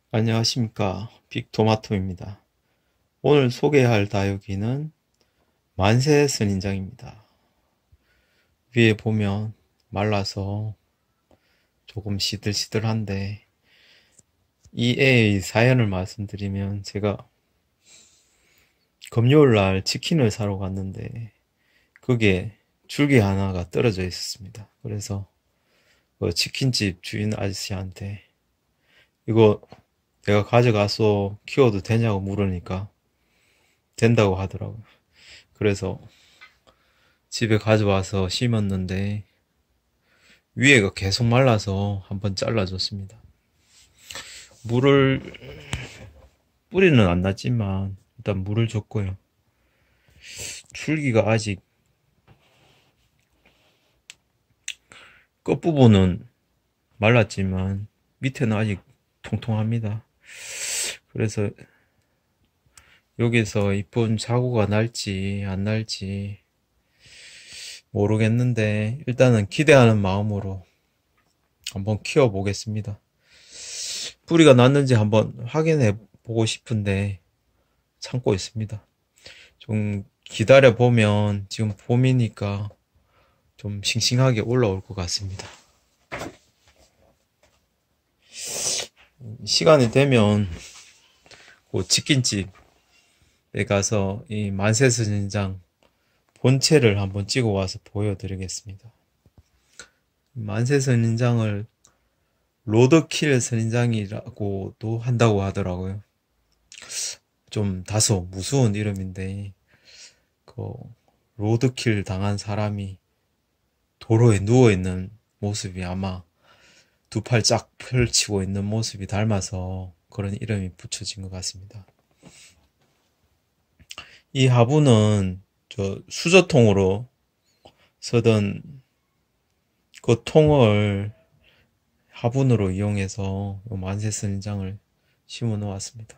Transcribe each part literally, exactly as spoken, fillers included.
안녕하십니까. 빅토마토입니다. 오늘 소개할 다육이는 만세 선인장입니다. 위에 보면 말라서 조금 시들시들한데 이 애의 사연을 말씀드리면, 제가 금요일날 치킨을 사러 갔는데 그게 줄기 하나가 떨어져 있었습니다. 그래서 그 치킨집 주인 아저씨한테 이거 내가 가져가서 키워도 되냐고 물으니까 된다고 하더라고요. 그래서 집에 가져와서 심었는데 위에가 계속 말라서 한번 잘라줬습니다. 물을, 뿌리는 안 났지만 일단 물을 줬고요. 줄기가 아직 끝부분은 말랐지만 밑에는 아직 통통합니다. 그래서 여기서 이쁜 자구가 날지 안 날지 모르겠는데 일단은 기대하는 마음으로 한번 키워 보겠습니다. 뿌리가 났는지 한번 확인해 보고 싶은데 참고 있습니다. 좀 기다려 보면 지금 봄이니까 좀 싱싱하게 올라올 것 같습니다. 시간이 되면 그 치킨집에 가서 이 만세선인장 본체를 한번 찍어 와서 보여드리겠습니다. 만세선인장을 로드킬 선인장이라고도 한다고 하더라고요. 좀 다소 무서운 이름인데, 그 로드킬 당한 사람이 도로에 누워있는 모습이 아마 두 팔 쫙 펼치고 있는 모습이 닮아서 그런 이름이 붙여진 것 같습니다. 이 화분은 저 수저통으로 쓰던 그 통을 화분으로 이용해서 만세선인장을 심어 놓았습니다.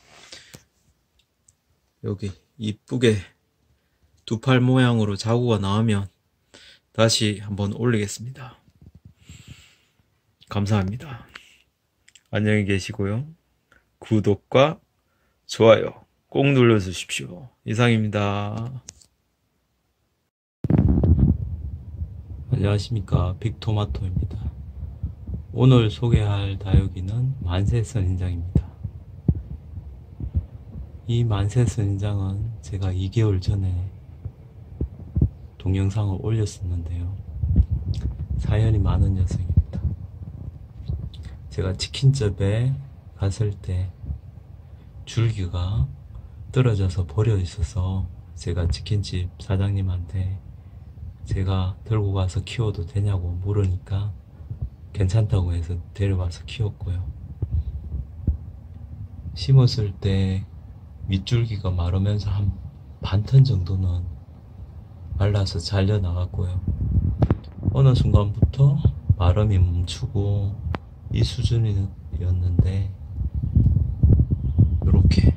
여기 이쁘게 두 팔 모양으로 자구가 나오면 다시 한번 올리겠습니다. 감사합니다. 안녕히 계시고요. 구독과 좋아요 꼭 눌러주십시오. 이상입니다. 안녕하십니까. 빅토마토입니다. 오늘 소개할 다육이는 만세선인장입니다. 이 만세선인장은 제가 이 개월 전에 동영상을 올렸었는데요. 사연이 많은 녀석입니다. 제가 치킨집에 갔을 때 줄기가 떨어져서 버려 있어서 제가 치킨집 사장님한테 제가 들고 가서 키워도 되냐고 물으니까 괜찮다고 해서 데려와서 키웠고요. 심었을 때 밑줄기가 마르면서 한 반 턴 정도는 말라서 잘려 나갔고요. 어느 순간부터 마름이 멈추고 이 수준이었는데 이렇게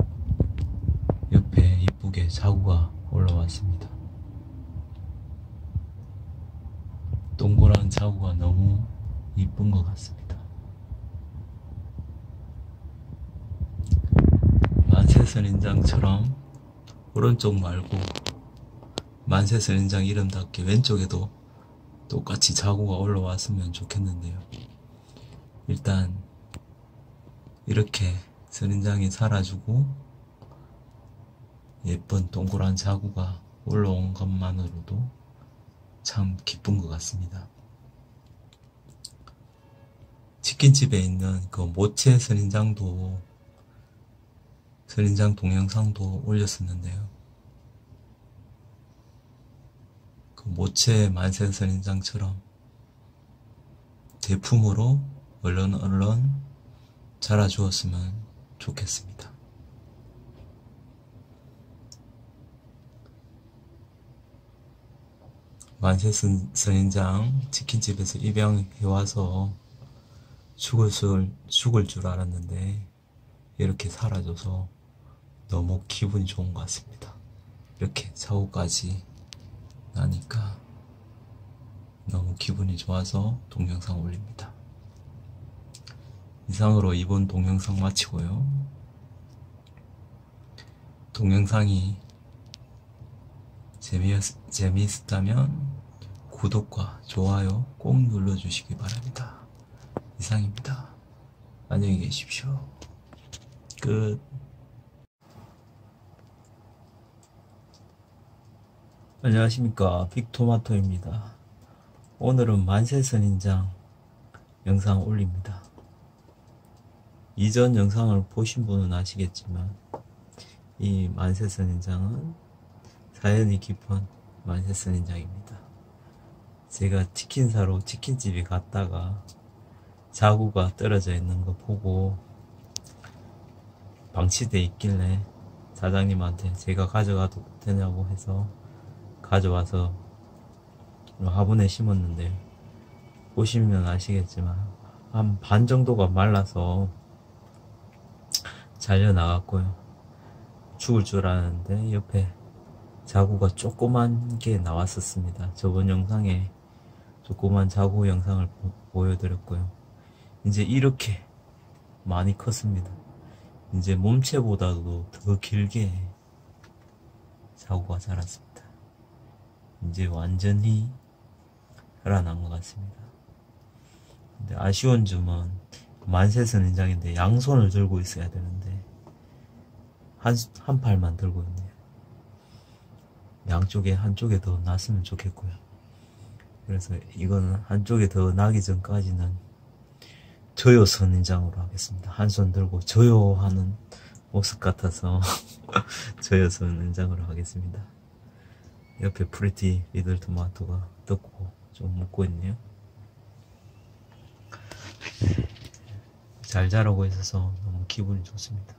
옆에 이쁘게 자구가 올라왔습니다. 동그란 자구가 너무 이쁜 것 같습니다. 만세선인장처럼 오른쪽 말고 만세선인장 이름답게 왼쪽에도 똑같이 자구가 올라왔으면 좋겠는데요. 일단 이렇게 선인장이 살아주고 예쁜 동그란 자구가 올라온 것만으로도 참 기쁜 것 같습니다. 치킨집에 있는 그 모체 선인장도 선인장 동영상도 올렸었는데요. 그 모체 만세 선인장처럼 대품으로 얼른 얼른 자라주었으면 좋겠습니다. 만세 선인장 치킨집에서 입양해와서 죽을, 줄, 죽을 줄 알았는데 이렇게 살아줘서 너무 기분이 좋은 것 같습니다. 이렇게 사고까지 나니까 너무 기분이 좋아서 동영상 올립니다. 이상으로 이번 동영상 마치고요. 동영상이 재미있, 재미있었다면 구독과 좋아요 꼭 눌러주시기 바랍니다. 이상입니다. 안녕히 계십시오. 끝. 안녕하십니까, 빅토마토입니다. 오늘은 만세선인장 영상 올립니다. 이전 영상을 보신 분은 아시겠지만 이 만세선인장은 사연이 깊은 만세선인장입니다. 제가 치킨 사러 치킨집에 갔다가 자구가 떨어져 있는 거 보고 방치돼 있길래 사장님한테 제가 가져가도 되냐고 해서 가져와서 화분에 심었는데, 보시면 아시겠지만 한 반 정도가 말라서 잘려 나갔고요. 죽을 줄 알았는데 옆에 자구가 조그만 게 나왔었습니다. 저번 영상에 조그만 자구 영상을 보, 보여드렸고요. 이제 이렇게 많이 컸습니다. 이제 몸체보다도 더 길게 자구가 자랐습니다. 이제 완전히 살아난 것 같습니다. 근데 아쉬운 점은 만세선인장인데 양손을 들고 있어야 되는데 한, 한 팔만 들고 있네요. 양쪽에 한쪽에 더 났으면 좋겠고요. 그래서 이거는 한쪽에 더 나기 전까지는 저요 선인장으로 하겠습니다. 한 손 들고 저요 하는 모습 같아서 저요 선인장으로 하겠습니다. 옆에 프리티 리들 토마토가 떴고 좀 묻고 있네요. 잘 자라고 있어서 너무 기분이 좋습니다.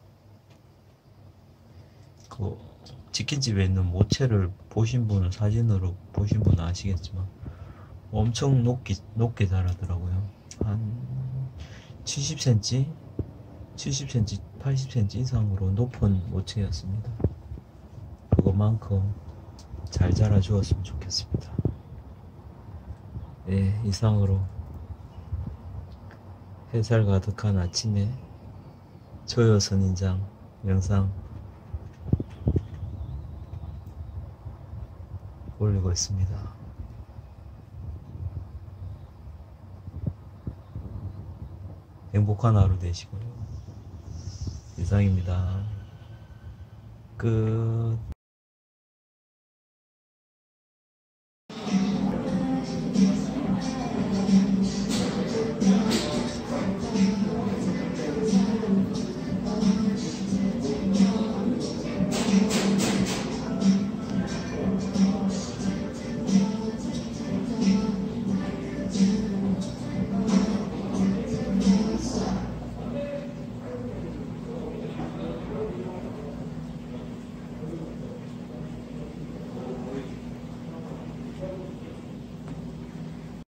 그 치킨집에 있는 모체를 보신 분은, 사진으로 보신 분은 아시겠지만 엄청 높게, 높게 자라더라고요. 한 칠십 센티미터, 칠십 센티미터, 팔십 센티미터 이상으로 높은 모체였습니다. 그것만큼 잘 자라 주었으면 좋겠습니다. 네, 이상으로 햇살 가득한 아침에 저요 선인장 영상 올리고 있습니다. 행복한 하루 되시고요. 이상입니다. 끝.